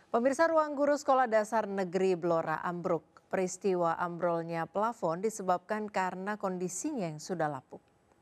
Pemirsa, ruang guru Sekolah Dasar Negeri Blora ambruk. Peristiwa ambrolnya plafon disebabkan karena kondisinya yang sudah lapuk.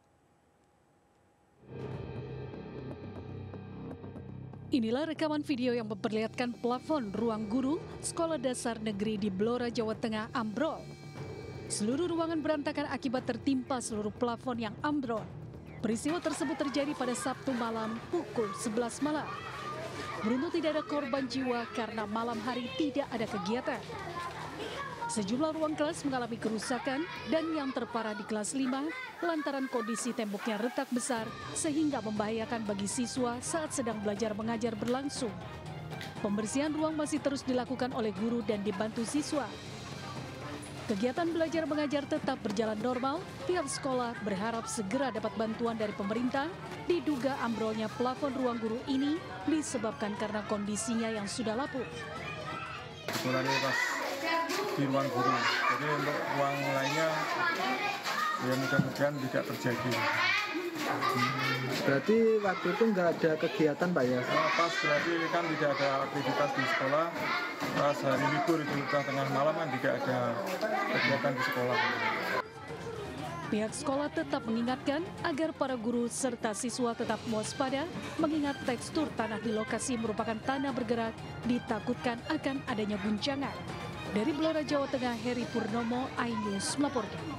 Inilah rekaman video yang memperlihatkan plafon ruang guru Sekolah Dasar Negeri di Blora, Jawa Tengah ambrol. Seluruh ruangan berantakan akibat tertimpa seluruh plafon yang ambrol. Peristiwa tersebut terjadi pada Sabtu malam pukul 11 malam. Beruntung tidak ada korban jiwa karena malam hari tidak ada kegiatan. Sejumlah ruang kelas mengalami kerusakan dan yang terparah di kelas 5 lantaran kondisi temboknya retak besar sehingga membahayakan bagi siswa saat sedang belajar mengajar berlangsung. Pembersihan ruang masih terus dilakukan oleh guru dan dibantu siswa. Kegiatan belajar mengajar tetap berjalan normal. Pihak sekolah berharap segera dapat bantuan dari pemerintah. Diduga ambrolnya plafon ruang guru ini disebabkan karena kondisinya yang sudah lapuk. Di ruang guru, jadi untuk ruang lainnya ya mudah-mudahan tidak terjadi. Berarti waktu itu nggak ada kegiatan Pak ya? Pas berarti kan tidak ada aktivitas di sekolah, pas hari libur itu tengah malam kan tidak ada kegiatan di sekolah. Pihak sekolah tetap mengingatkan agar para guru serta siswa tetap waspada mengingat tekstur tanah di lokasi merupakan tanah bergerak, ditakutkan akan adanya guncangan. Dari Blora, Jawa Tengah, Heri Purnomo, iNews melaporkan.